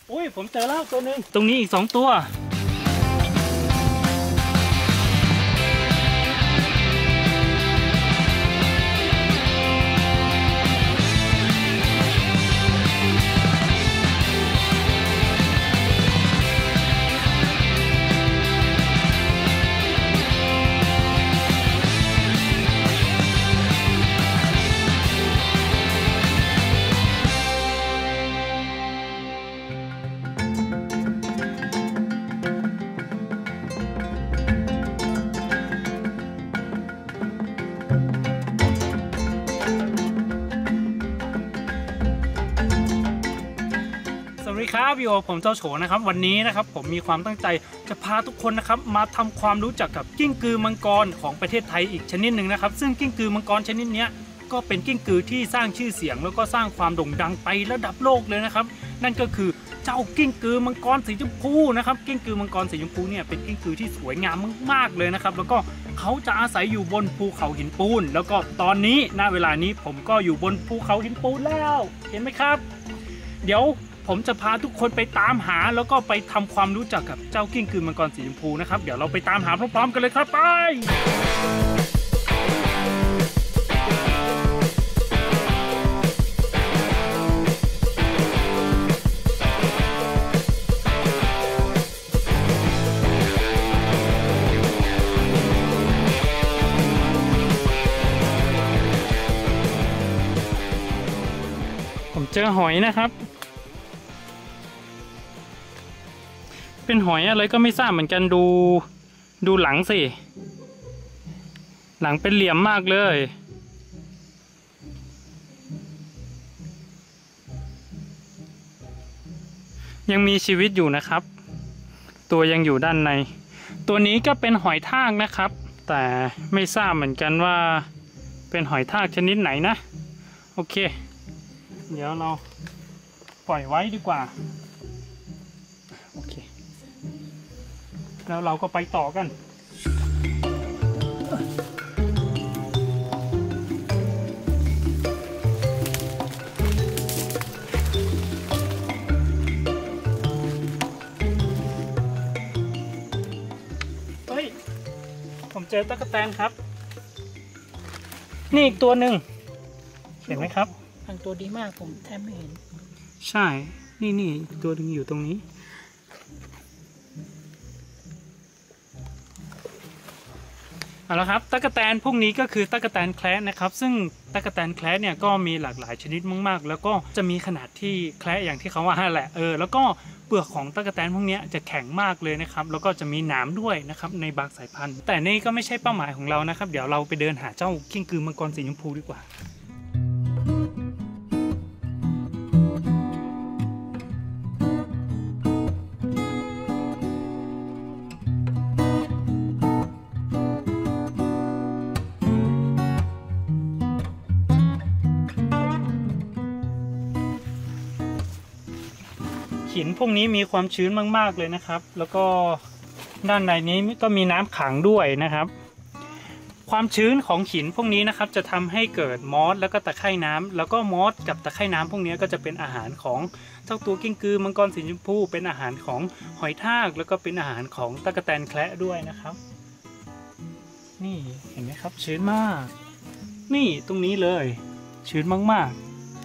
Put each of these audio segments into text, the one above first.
อุ้ยผมเจอแล้วตัวหนึ่งตรงนี้อีก2 ตัวสวัสดีครับอยู่กับผมเจ้าโฉนะครับวันนี้นะครับผมมีความตั้งใจจะพาทุกคนนะครับมาทำความรู้จักกับกิ้งกือมังกรของประเทศไทยอีกชนิดหนึ่งนะครับซึ่งกิ้งกือมังกรชนิดนี้ก็เป็นกิ้งกือที่สร้างชื่อเสียงแล้วก็สร้างความโด่งดังไประดับโลกเลยนะครับนั่นก็คือเจ้ากิ้งกือมังกรสีชมพูนะครับกิ้งกือมังกรสีชมพูเนี่ยเป็นกิ้งกือที่สวยงามมากๆเลยนะครับแล้วก็เขาจะอาศัยอยู่บนภูเขาหินปูนแล้วก็ตอนนี้ณเวลานี้ผมก็อยู่บนภูเขาหินปูนแล้วเห็นไหมครับเดี๋ยวผมจะพาทุกคนไปตามหาแล้วก็ไปทำความรู้จักกับเจ้ากิ้งกือมังกรสีชมพูนะครับเดี๋ยวเราไปตามหาพร้อมๆกันเลยครับไปผมเจอหอยนะครับเป็นหอยอะไรก็ไม่ทราบเหมือนกันดูหลังสิหลังเป็นเหลี่ยมมากเลยยังมีชีวิตอยู่นะครับตัวยังอยู่ด้านในตัวนี้ก็เป็นหอยทากนะครับแต่ไม่ทราบเหมือนกันว่าเป็นหอยทากชนิดไหนนะโอเคเดี๋ยวเราปล่อยไว้ดีกว่าโอเคแล้วเราก็ไปต่อกันเฮ้ยผมเจอตั๊กแตนครับนี่อีกตัวหนึ่งเห็นไหมครับทางตัวดีมากผมแทบไม่เห็นใช่นี่ตัวหนึ่งอยู่ตรงนี้เอาละครับตั๊กแตนพวกนี้ก็คือตั๊กแตนแคระนะครับซึ่งตั๊กแตนแคระเนี่ยก็มีหลากหลายชนิดมากๆแล้วก็จะมีขนาดที่แคระอย่างที่เขาว่าแหละแล้วก็เปลือกของตั๊กแตนพวกนี้จะแข็งมากเลยนะครับแล้วก็จะมีหนามด้วยนะครับในบางสายพันธุ์แต่นี่ก็ไม่ใช่เป้าหมายของเรานะครับเดี๋ยวเราไปเดินหาเจ้ากิ้งกือมังกรสีชมพูดีกว่าหินพวกนี้มีความชื้นมากๆเลยนะครับแล้วก็ด้านในนี้ก็มีน้ำขังด้วยนะครับความชื้นของหินพวกนี้นะครับจะทำให้เกิดมอสแล้วก็ตะไคร่น้ำแล้วก็มอสกับตะไคร่น้ำพวกนี้ก็จะเป็นอาหารของเจ้าตัวกิ้งกือมังกรสีชมพูเป็นอาหารของหอยทากแล้วก็เป็นอาหารของตั๊กแตนแคระด้วยนะครับนี่เห็นไหมครับชื้นมากนี่ตรงนี้เลยชื้นมากๆ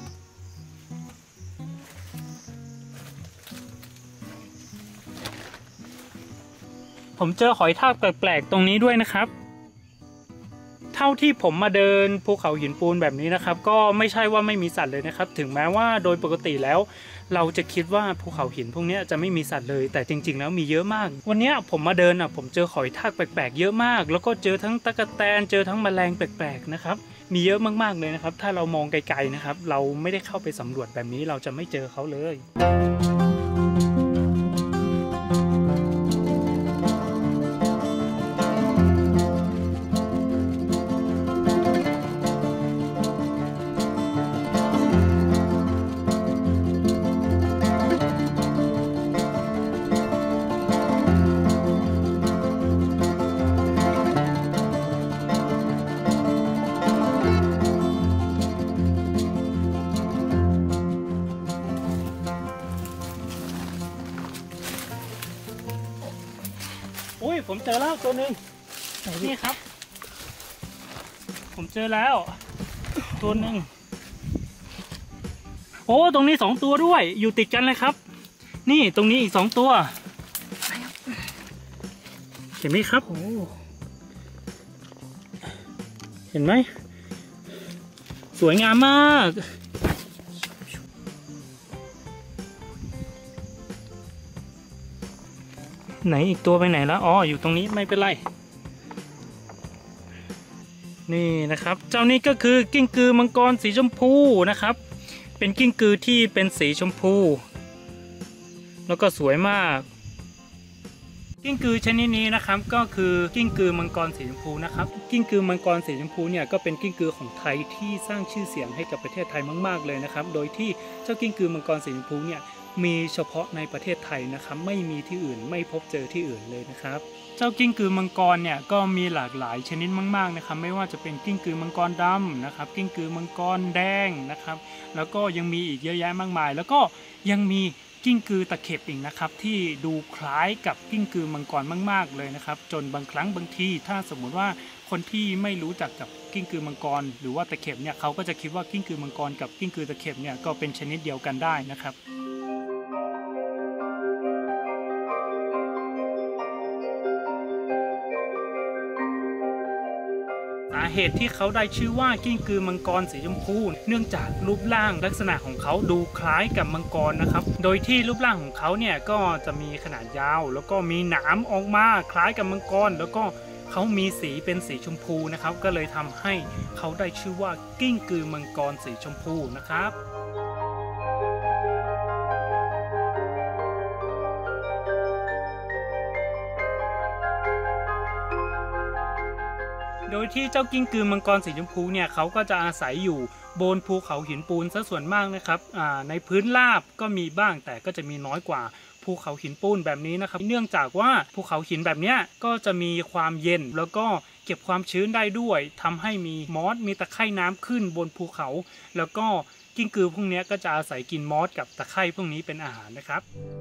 ผมเจอหอยทากแปลกๆตรงนี้ด้วยนะครับเท่าที่ผมมาเดินภูเขาหินปูนแบบนี้นะครับก็ไม่ใช่ว่าไม่มีสัตว์เลยนะครับถึงแม้ว่าโดยปกติแล้วเราจะคิดว่าภูเขาหินพวกนี้จะไม่มีสัตว์เลยแต่จริงๆแล้วมีเยอะมากวันนี้ผมมาเดินผมเจอหอยทากแปลกๆเยอะมากแล้วก็เจอทั้งตั๊กแตนเจอทั้งแมลงแปลกๆนะครับมีเยอะมากๆเลยนะครับถ้าเรามองไกลๆนะครับเราไม่ได้เข้าไปสำรวจแบบนี้เราจะไม่เจอเขาเลยอุ้ยผมเจอแล้วตัวหนึ่งนี่ครับผมเจอแล้วตัวหนึ่งโอ้ตรงนี้2ตัวด้วยอยู่ติดกันเลยครับนี่ตรงนี้อีก2ตัวเห็นไหมครับโอ้เห็นไหมสวยงามมากไหนอีกตัวไปไหนแล้วอ๋ออยู่ตรงนี้ไม่เป็นไรนี่นะครับเจ้านี้ก็คือกิ้งกือมังกรสีชมพูนะครับเป็นกิ้งกือที่เป็นสีชมพูแล้วก็สวยมากกิ้งกือชนิดนี้นะครับก็คือกิ้งกือมังกรสีชมพูนะครับกิ้งกือมังกรสีชมพูเนี่ยก็เป็นกิ้งกือของไทยที่สร้างชื่อเสียงให้กับประเทศไทยมากๆเลยนะครับโดยที่เจ้ากิ้งกือมังกรสีชมพูเนี่ยมีเฉพาะในประเทศไทยนะครับไม่มีที่อื่นไม่พบเจอที่อื่นเลยนะครับเจ้ากิ้งกือมังกรเนี่ยก็มีหลากหลายชนิดมากๆนะครับไม่ว่าจะเป็นกิ้งกือมังกรดำนะครับกิ้งกือมังกรแดงนะครับแล้วก็ยังมีอีกเยอะแยะมากมายแล้วก็ยังมีกิ้งกือตะเข็บอีกนะครับที่ดูคล้ายกับกิ้งกือมังกรมากๆเลยนะครับจนบางครั้งบางทีถ้าสมมุติว่าคนที่ไม่รู้จักกับกิ้งกือมังกรหรือว่าตะเข็บเนี่ยเขาก็จะคิดว่ากิ้งกือมังกรกับกิ้งกือตะเข็บเนี่ยก็เป็นชนิดเดียวกันได้นะครับสาเหตุที่เขาได้ชื่อว่ากิ้งกือมังกรสีชมพูเนื่องจากรูปร่างลักษณะของเขาดูคล้ายกับมังกรนะครับโดยที่รูปร่างของเขาเนี่ยก็จะมีขนาดยาวแล้วก็มีหนามออกมาคล้ายกับมังกรแล้วก็เขามีสีเป็นสีชมพูนะครับก็เลยทำให้เขาได้ชื่อว่ากิ้งกือมังกรสีชมพูนะครับโดยที่เจ้ากิ้งกือมังกรสีชมพูเนี่ยเขาก็จะอาศัยอยู่บนภูเขาหินปูนซะส่วนมากนะครับในพื้นราบก็มีบ้างแต่ก็จะมีน้อยกว่าภูเขาหินปูนแบบนี้นะครับเนื่องจากว่าภูเขาหินแบบนี้ก็จะมีความเย็นแล้วก็เก็บความชื้นได้ด้วยทำให้มีมอสมีตะไคร่น้ำขึ้นบนภูเขาแล้วก็กิ้งกือพวกนี้ก็จะอาศัยกินมอสกับตะไคร่พวกนี้เป็นอาหารนะครับ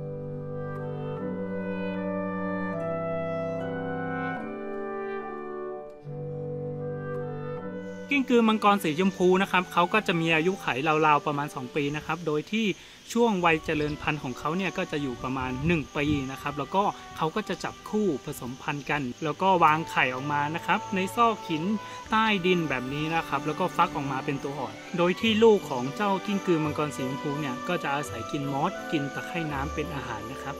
กิ้งกือมังกรสีชมพูนะครับเขาก็จะมีอายุขัยราวๆประมาณ2ปีนะครับโดยที่ช่วงวัยเจริญพันธุ์ของเขาเนี่ยก็จะอยู่ประมาณ1ปีนะครับแล้วก็เขาก็จะจับคู่ผสมพันธุ์กันแล้วก็วางไข่ออกมานะครับในซอกหินใต้ดินแบบนี้นะครับแล้วก็ฟักออกมาเป็นตัวอ่อนโดยที่ลูกของเจ้ากิ้งกือมังกรสีชมพูเนี่ยก็จะอาศัยกินมอสกินตะไคร่น้ำเป็นอาหารนะครับ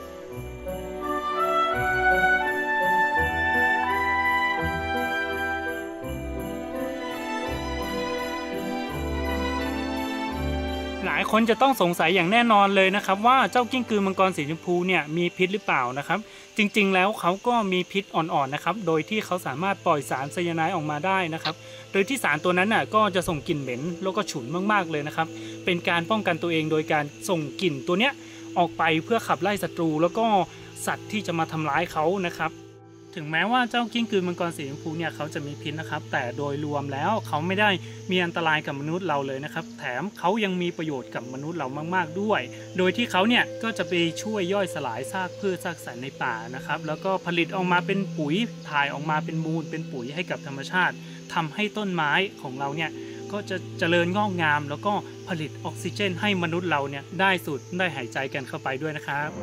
หลายคนจะต้องสงสัยอย่างแน่นอนเลยนะครับว่าเจ้ากิ้งกือมังกรสีชมพูเนี่ยมีพิษหรือเปล่านะครับจริงๆแล้วเขาก็มีพิษอ่อนๆนะครับโดยที่เขาสามารถปล่อยสารไซยาไนด์ออกมาได้นะครับโดยที่สารตัวนั้นน่ะก็จะส่งกลิ่นเหม็นแล้วก็ฉุนมากๆเลยนะครับเป็นการป้องกันตัวเองโดยการส่งกลิ่นตัวเนี้ยออกไปเพื่อขับไล่ศัตรูแล้วก็สัตว์ที่จะมาทำร้ายเขานะครับถึงแม้ว่าเจ้ากิ้งกือมังกรสีชมพูเนี่ยเขาจะมีพิษนะครับแต่โดยรวมแล้วเขาไม่ได้มีอันตรายกับมนุษย์เราเลยนะครับแถมเขายังมีประโยชน์กับมนุษย์เรามากๆด้วยโดยที่เขาเนี่ยก็จะไปช่วยย่อยสลายซากพืชซากสัตว์ในป่านะครับแล้วก็ผลิตออกมาเป็นปุ๋ยถ่ายออกมาเป็นมูลเป็นปุ๋ยให้กับธรรมชาติทำให้ต้นไม้ของเราเนี่ยก็จะเจริญงอกงามแล้วก็ผลิตออกซิเจนให้มนุษย์เราเนี่ยได้สูดได้หายใจกันเข้าไปด้วยนะครับ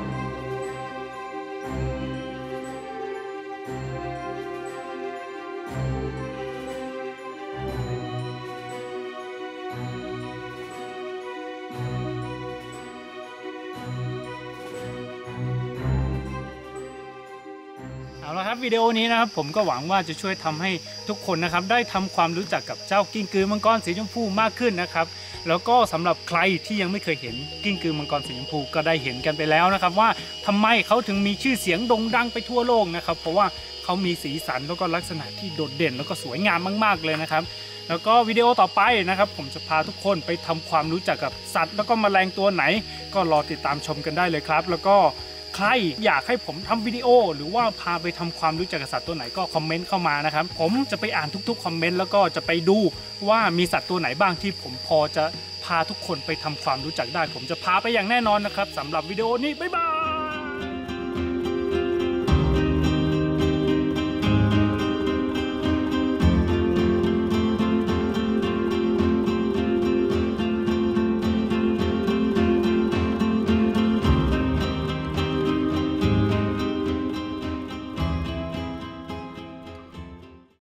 เอาละครับวิดีโอนี้นะครับผมก็หวังว่าจะช่วยทำให้ทุกคนนะครับได้ทำความรู้จักกับเจ้ากิ้งกือมังกรสีชมพูมากขึ้นนะครับแล้วก็สำหรับใครที่ยังไม่เคยเห็นกิ้งกือมังกรสีชมพูก็ได้เห็นกันไปแล้วนะครับว่าทำไมเขาถึงมีชื่อเสียงโด่งดังไปทั่วโลกนะครับเพราะว่าเขามีสีสันแล้วก็ลักษณะที่โดดเด่นแล้วก็สวยงามมากๆเลยนะครับแล้วก็วิดีโอต่อไปนะครับผมจะพาทุกคนไปทำความรู้จักกับสัตว์แล้วก็แมลงตัวไหนก็รอติดตามชมกันได้เลยครับแล้วก็ใครอยากให้ผมทำวิดีโอหรือว่าพาไปทำความรู้จักกับสัตว์ตัวไหนก็คอมเมนต์เข้ามานะครับผมจะไปอ่านทุกๆคอมเมนต์แล้วก็จะไปดูว่ามีสัตว์ตัวไหนบ้างที่ผมพอจะพาทุกคนไปทำความรู้จักได้ผมจะพาไปอย่างแน่นอนนะครับสำหรับวิดีโอนี้บ๊ายบาย